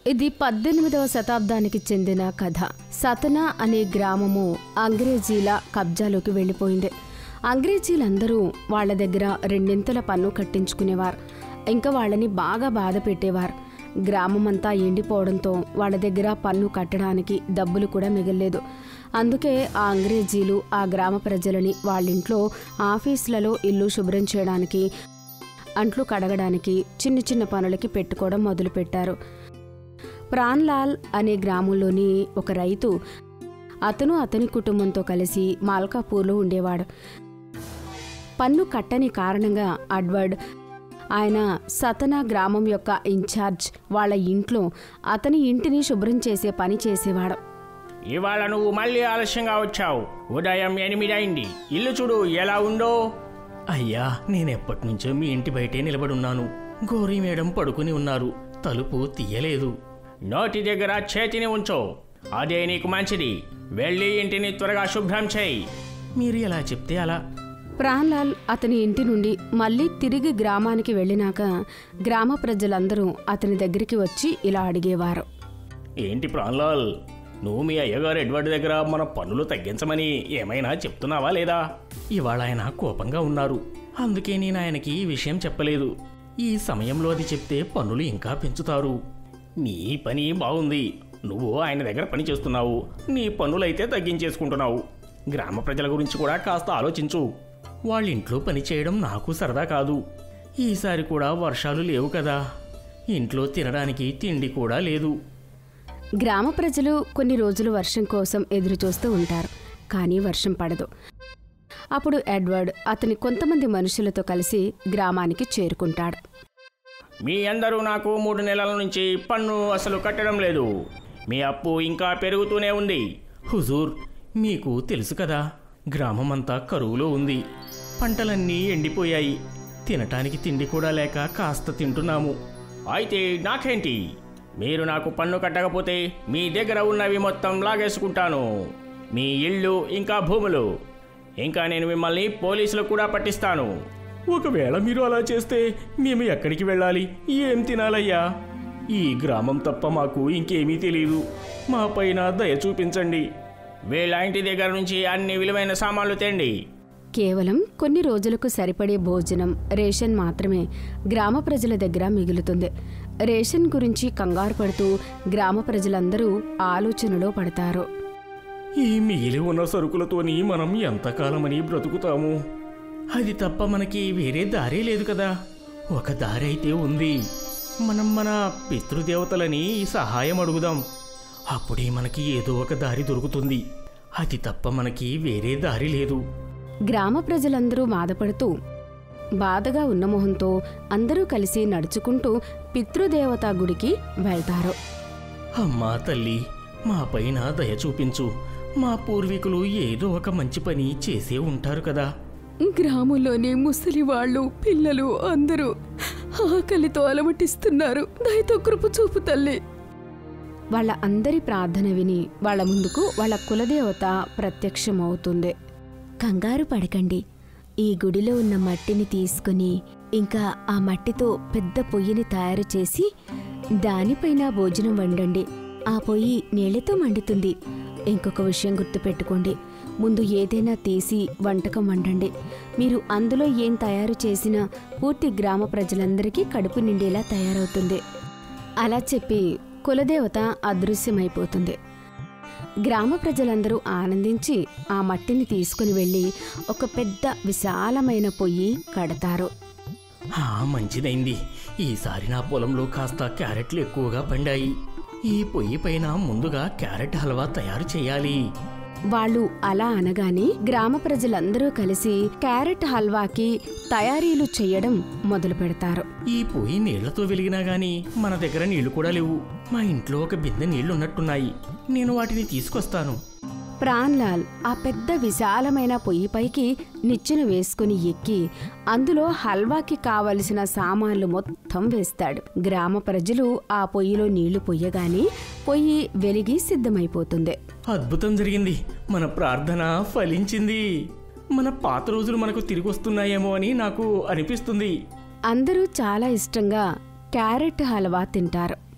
ఇది 18వ శతాబ్దానికి చెందిన కథ. సతనా అనే గ్రామము అంగ్రేజీల కబ్జాలోకి వెళ్ళిపోయింది. అంగ్రేజీలందరూ వాళ్ల దగ్గర రెండింతల పన్ను కట్టించుకునేవారు. ఇంకా వాళ్ళని బాగా బాధ పెట్టేవారు. గ్రామమంతా ఎండిపోవడంతో వాళ్ళ దగ్గర పన్ను కట్టడానికి డబ్బులు కూడా మిగల్లేదు. అందుకే ఆ అంగ్రేజీలు ఆ గ్రామ ప్రజలని వాళ్ళింట్లో ఆఫీసులలో ఇల్లు శుభ్రం చేయడానికి, అంట్లు కడగడానికి, చిన్న చిన్న పనులకి పెట్టుకోవడం మొదలుపెట్టారు. ప్రాన్లాల్ అనే గ్రామంలోని ఒక రైతు, అతను అతని కుటుంబంతో కలిసి మాల్కాపూర్లో ఉండేవాడు. పన్ను కట్టని కారణంగా అడ్వర్డ్, ఆయన సతనా గ్రామం యొక్క ఇన్ఛార్జ్, వాళ్ళ ఇంట్లో అతని ఇంటిని శుభ్రం చేసే పని చేసేవాడు. ఇవాళ నువ్వు మళ్ళీ ఆలస్యంగా వచ్చావు. ఉదయం 8 అయింది. ఇల్లు చూడు ఎలా ఉందో. అయ్యా, నేనెప్పటినుంచో మీ ఇంటి బయటే నిలబడున్నాను. గోరీ మేడం పడుకుని ఉన్నారు. తలుపు తీయలేదు. నోటి దగ్గర చేతిని ఉంచో, అదే నీకు మంచిది. వెళ్ళి ఇంటిని త్వరగా శుభ్రం చేయి. మీరు ఎలా చెప్తే అలా. ప్రాన్లాల్ అతని ఇంటి నుండి మళ్ళీ తిరిగి గ్రామానికి వెళ్ళినాక గ్రామ ప్రజలందరూ అతని దగ్గరికి వచ్చి ఇలా అడిగేవారు. ఏంటి ప్రాన్లాల్, నువ్వు మీ అయ్యగారు ఎడ్వర్డ్ దగ్గర మన పన్నులు తగ్గించమని ఏమైనా చెప్తున్నావా లేదా? ఇవాళ ఆయన కోపంగా ఉన్నారు. అందుకే నేను ఆయనకి ఈ విషయం చెప్పలేదు. ఈ సమయంలో అది చెప్తే పన్నులు ఇంకా పెంచుతారు. నీ పని బాగుంది. నువ్వు ఆయన దగ్గర పని చేస్తున్నావు, నీ పన్నులైతే తగ్గించేసుకుంటున్నావు. గ్రామ ప్రజల గురించి కూడా కాస్త ఆలోచించు. వాళ్ళింట్లో పని చేయడం నాకు సరదా కాదు. ఈసారి కూడా వర్షాలు లేవు కదా, ఇంట్లో తినడానికి తిండి కూడా లేదు. గ్రామ ప్రజలు కొన్ని రోజులు వర్షం కోసం ఎదురు చూస్తూ ఉంటారు. కానీ వర్షం పడదు. అప్పుడు ఎడ్వర్డ్ అతని కొంతమంది మనుషులతో కలిసి గ్రామానికి చేరుకుంటాడు. మీ అందరూ నాకు 3 నెలల నుంచి పన్ను అసలు కట్టడం లేదు. మీ అప్పు ఇంకా పెరుగుతూనే ఉంది. హుజూర్, మీకు తెలుసు కదా, గ్రామమంతా కరువులో ఉంది. పంటలన్నీ ఎండిపోయాయి. తినటానికి తిండి కూడా లేక కాస్త తింటున్నాము. అయితే నాకేంటి? మీరు నాకు పన్ను కట్టకపోతే మీ దగ్గర ఉన్నవి మొత్తం లాగేసుకుంటాను. మీ ఇళ్ళు ఇంకా భూములు. ఇంకా నేను మిమ్మల్ని పోలీసులు కూడా పట్టిస్తాను. ఒకవేళ మీరు అలా చేస్తే మేము ఎక్కడికి వెళ్ళాలి? ఏం తినాలయ్యా? ఈ గ్రామం తప్ప మాకు ఇంకేమీ తెలియదు. మా పైన దయ చూపించండి. వీళ్ళ ఇంటి దగ్గర నుంచి అన్ని విలువైన సామాన్లు తేండి. కేవలం కొన్ని రోజులకు సరిపడే భోజనం, రేషన్ మాత్రమే గ్రామ ప్రజల దగ్గర మిగులుతుంది. రేషన్ గురించి కంగారు పడుతూ గ్రామ ప్రజలందరూ ఆలోచనలో పడతారు. ఈ మిగిలి ఉన్న సరుకులతోని మనం ఎంతకాలమని బ్రతుకుతాము? అది తప్ప మనకి వేరే దారే లేదు కదా. ఒక దారి అయితే ఉంది. మనం మన పితృదేవతలని సహాయం అడుగుదాం. అప్పుడే మనకి ఏదో ఒక దారి దొరుకుతుంది. అది తప్ప మనకి వేరే దారి లేదు. గ్రామ ప్రజలందరూ బాధపడుతూ బాధగా ఉన్న మొహంతో అందరూ కలిసి నడుచుకుంటూ పితృదేవతా గుడికి వెళ్తారు. అమ్మా తల్లి, మా పైన దయ చూపించు. మా పూర్వీకులు ఏదో ఒక మంచి పని చేసే ఉంటారు కదా. గ్రామంలోని ముసలి వాళ్ళు, పిల్లలు అందరూ ఆకలితో అలమటిస్తున్నారు. దయతో కృప చూపు తల్లి. వాళ్ళ అందరి ప్రార్థన విని వాళ్ళ ముందుకు వాళ్ళ కులదేవత ప్రత్యక్షమవుతుంది. కంగారు పడకండి. ఈ గుడిలో ఉన్న మట్టిని తీసుకుని, ఇంకా ఆ మట్టితో పెద్ద పొయ్యిని తయారు చేసి దానిపైన భోజనం వండండి. ఆ పొయ్యి నీళ్లతో మండుతుంది. ఇంకొక విషయం గుర్తుపెట్టుకోండి, ముందు ఏదైనా తీసి వంటకం వండండి. మీరు అందులో ఏం తయారు చేసినా పూర్తి గ్రామ ప్రజలందరికీ కడుపు నిండేలా తయారవుతుంది. అలా చెప్పి కులదేవత అదృశ్యమైపోతుంది. గ్రామ ప్రజలందరూ ఆనందించి ఆ మట్టిని తీసుకుని వెళ్ళి ఒక పెద్ద విశాలమైన పొయ్యి కడతారు. మంచిదైంది. ఈసారి నా పొలంలో కాస్త క్యారెట్లు ఎక్కువగా పండాయి. ఈ పొయ్యి పైన ముందుగా క్యారెట్ హల్వా తయారు చేయాలి. వాళ్ళు అలా అనగానే గ్రామ ప్రజలందరూ కలిసి క్యారెట్ హల్వాకి తయారీలు చేయడం మొదలు పెడతారు. ఈ పొయ్యి నీళ్లతో వెలిగినా గాని మన దగ్గర నీళ్లు కూడా లేవు. మా ఇంట్లో ఒక బిందె నీళ్లున్నట్టున్నాయి. నేను వాటిని తీసుకొస్తాను. ప్రాన్లాల్ ఆ పెద్ద విశాలమైన పొయ్యిపైకి నిచ్చెన వేసుకుని ఎక్కి అందులో హల్వాకి కావలసిన సామాన్లు మొత్తం వేస్తాడు. గ్రామ ప్రజలు ఆ పొయ్యిలో నీళ్లు పొయ్యగానే పొయ్యి వెలిగి సిద్ధమైపోతుంది. అద్భుతం జరిగింది. మన ప్రార్థన ఫలించింది. మన పాత రోజులు మనకు తిరిగి వస్తున్నాయేమో అని నాకు అనిపిస్తుంది. అందరూ చాలా ఇష్టంగా క్యారెట్ హల్వా తింటారు.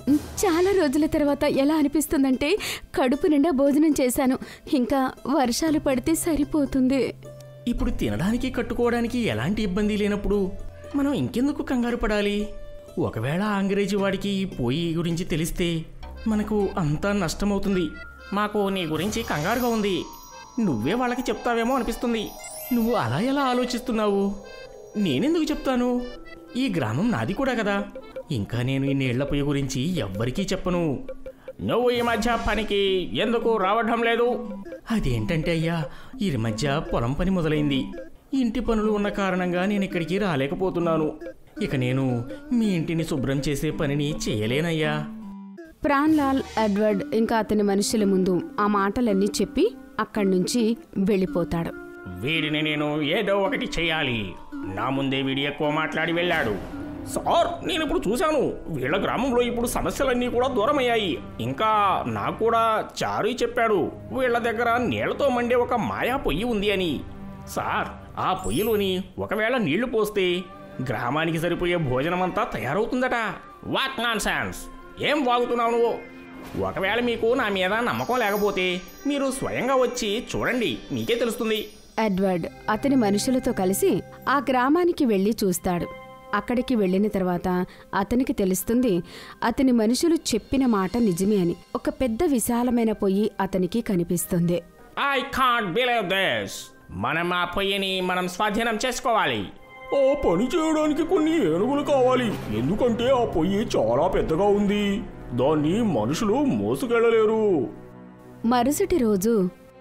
చాలా రోజుల తర్వాత ఎలా అనిపిస్తుందంటే కడుపు నిండా భోజనం చేశాను. ఇంకా వర్షాలు పడితే సరిపోతుంది. ఇప్పుడు తినడానికి కట్టుకోవడానికి ఎలాంటి ఇబ్బంది లేనప్పుడు మనం ఇంకెందుకు కంగారు పడాలి? ఒకవేళ అంగ్రేజీ వాడికి ఈ పొయ్యి గురించి తెలిస్తే మనకు అంతా నష్టమవుతుంది. మాకు నీ గురించి కంగారుగా ఉంది. నువ్వే వాళ్ళకి చెప్తావేమో అనిపిస్తుంది. నువ్వు అలా ఎలా ఆలోచిస్తున్నావు? నేనెందుకు చెప్తాను? ఈ గ్రామం నాది కూడా కదా. ఇంకా నేను ఈ నీళ్ల పొయ్యి గురించి ఎవ్వరికీ చెప్పను. నువ్వు ఈ మధ్య పనికి ఎందుకు రావడం లేదు? అదేంటంటే అయ్యా, ఈ మధ్య పొలం పని మొదలైంది. ఇంటి పనులు ఉన్న కారణంగా నేను ఇక్కడికి రాలేకపోతున్నాను. ఇక నేను మీ ఇంటిని శుభ్రం చేసే పనిని చేయలేనయ్యా. ప్రాన్లాల్ ఎడ్వర్డ్ ఇంకా అతని మనుషుల ముందు ఆ మాటలన్నీ చెప్పి అక్కడి నుంచి వెళ్ళిపోతాడు. వీడిని నేను ఏదో ఒకటి చేయాలి. నా ముందే వీడి ఎక్కువ మాట్లాడి వెళ్ళాడు. సార్, నేను ఇప్పుడు చూశాను, వీళ్ళ గ్రామంలో ఇప్పుడు సమస్యలన్నీ కూడా దూరమయ్యాయి. ఇంకా నాకు కూడా చారు చెప్పాడు, వీళ్ళ దగ్గర నీళ్లతో మండే ఒక మాయా పొయ్యి ఉంది అని. సార్, ఆ పొయ్యిలోని ఒకవేళ నీళ్లు పోస్తే గ్రామానికి సరిపోయే భోజనం అంతా తయారవుతుందట. What non sense! ఏం వాగుతున్నావు నువ్వు? ఒకవేళ మీకు నా మీద నమ్మకం లేకపోతే మీరు స్వయంగా వచ్చి చూడండి, మీకే తెలుస్తుంది. ఎడ్వర్డ్ అతని మనుషులతో కలిసి ఆ గ్రామానికి వెళ్ళి చూస్తాడు. అక్కడికి వెళ్ళిన తర్వాత అతనికి తెలుస్తుంది అతని మనుషులు చెప్పిన మాట నిజమే అని. ఒక పెద్ద విశాలమైన పొయ్యి అతనికి కనిపిస్తుంది. I can't believe this. మనం ఆ పొయ్యిని మనం స్వాధీనం చేసుకోవాలి. ఆ పని చేయడానికి కొన్ని ఏనుగులు కావాలి. ఎందుకంటే ఆ పొయ్యి చాలా పెద్దగా ఉంది. దాన్ని మనుషులు మోసుకెళ్ళలేరు. మరుసటి రోజు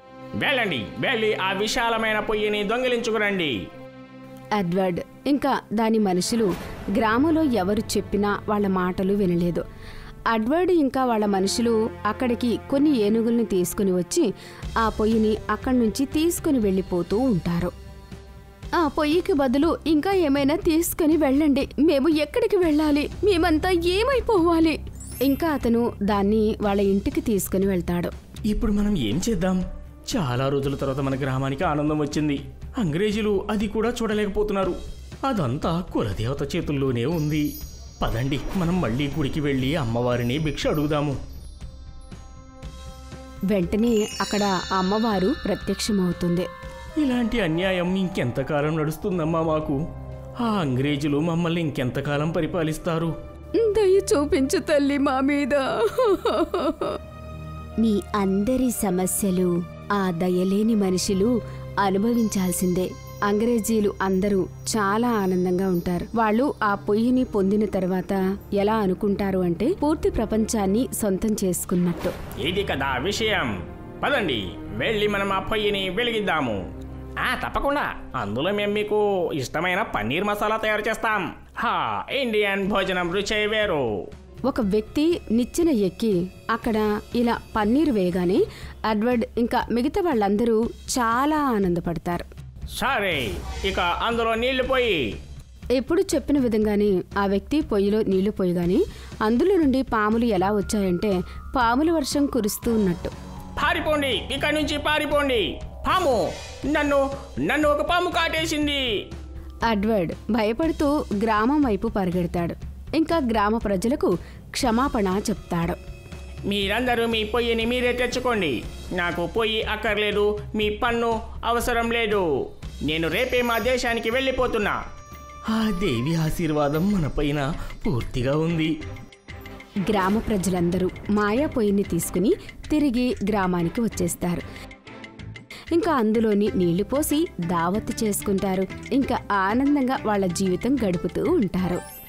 వెళ్ళి ఆ విశాలమైన పొయ్యిని దొంగిలించుకురండి. ఎడ్వర్డ్ ఇంకా దాని మనుషులు గ్రామంలో ఎవరు చెప్పినా వాళ్ళ మాటలు వినలేదు. ఎడ్వర్డ్ ఇంకా వాళ్ళ మనుషులు అక్కడికి కొన్ని ఏనుగుల్ని తీసుకుని వచ్చి ఆ పొయ్యిని అక్కడి నుంచి తీసుకుని వెళ్ళిపోతూ ఉంటారు. ఆ పొయ్యికి బదులు ఇంకా ఏమైనా తీసుకుని వెళ్ళండి. మేము ఎక్కడికి వెళ్ళాలి? మేమంతా ఏమైపోవాలి? ఇంకా అతను దాన్ని వాళ్ళ ఇంటికి తీసుకుని వెళ్తాడు. ఇప్పుడు మనం ఏం చేద్దాం? చాలా రోజుల తర్వాత మన గ్రామానికి ఆనందం వచ్చింది. అంగ్రేజీలు అది కూడా చూడలేకపోతున్నారు. అదంతా కులదేవత చేతుల్లోనే ఉంది. పదండి, మనం మళ్ళీ గుడికి వెళ్ళి అమ్మవారిని భిక్ష అడుగుదాము. వెంటనే అక్కడ అమ్మవారు ప్రత్యక్షమవుతుంది. ఇలాంటి అన్యాయం ఇంకెంతకాలం నడుస్తుందమ్మా మాకు? ఆ అంగ్రేజులు మమ్మల్ని ఇంకెంతకాలం పరిపాలిస్తారు? దయ చూపించు తల్లి మా మీద. మీ అందరి సమస్యలు ఆ దయలేని మనుషులు అనుభవించాల్సిందే. అంగ్రేజీలు అందరూ చాలా ఆనందంగా ఉంటారు. వాళ్ళు ఆ పొయ్యిని పొందిన తర్వాత ఎలా అనుకుంటారు అంటే పూర్తి ప్రపంచాన్ని సొంతం చేసుకున్నట్టు. ఇది కదా విషయం. పదండి, వెళ్ళి మనం ఆ పొయ్యిని వెలిగిద్దాము. తప్పకుండా. అందులో మేము మీకు ఇష్టమైన పన్నీర్ మసాలా తయారు చేస్తాం. ఇండియన్ భోజనం రుచి వేరు. ఒక వ్యక్తి నిచ్చెన ఎక్కి అక్కడ ఇలా పన్నీర్ వేయగానే ఎడ్వర్డ్ ఇంకా మిగతా వాళ్ళందరూ చాలా ఆనందపడతారు. సరే, ఇక అందులో నీళ్లు పోయి. ఎప్పుడు చెప్పిన విధంగానే ఆ వ్యక్తి పొయ్యిలో నీళ్లు పోయగానే అందులో నుండి పాములు ఎలా వచ్చాయంటే పాముల వర్షం కురుస్తూ ఉన్నట్టు. పారిపోండి, ఇక్కడి నుంచి పారిపోండి. పాము నన్ను ఒక పాము కాటేసింది. ఎడ్వర్డ్ భయపడుతూ గ్రామం వైపు పరిగెడతాడు. ఇంకా గ్రామ ప్రజలకు క్షమాపణ చెప్తాడు. మీరందరూ మీ పొయ్యిని మీరే తెచ్చుకోండి. నాకు పొయ్యి అక్కర్లేదు, మీ పన్ను అవసరం లేదు. నేను రేపే మా దేశానికి వెళ్ళిపోతున్నా. ఆ దేవి ఆశీర్వాదం మనపైన పూర్తిగా ఉంది. గ్రామ ప్రజలందరూ మాయా పొయ్యిని తీసుకుని తిరిగి గ్రామానికి వచ్చేస్తారు. ఇంకా అందులోని నీళ్లు పోసి దావత్తు చేసుకుంటారు. ఇంకా ఆనందంగా వాళ్ళ జీవితం గడుపుతూ ఉంటారు.